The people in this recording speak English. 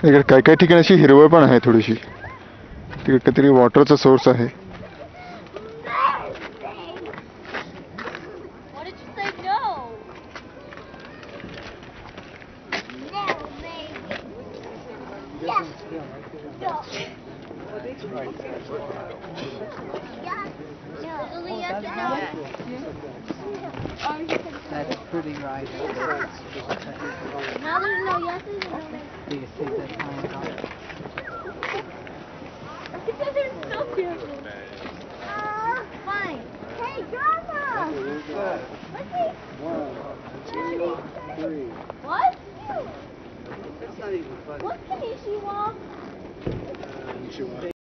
इकडे काही काही ठिकाणी अशी हिरवळ पण आहे थोडीशी. तिकडे काहीतरी वॉटरचा सोर्स आहे. That is pretty right. Now there's no yeses. Do you see that time on? Because they're so beautiful. Fine. Hey, Grandma! Let's see. 1, 2, 3. What? That's not even funny. What's Kanishi Walk? You should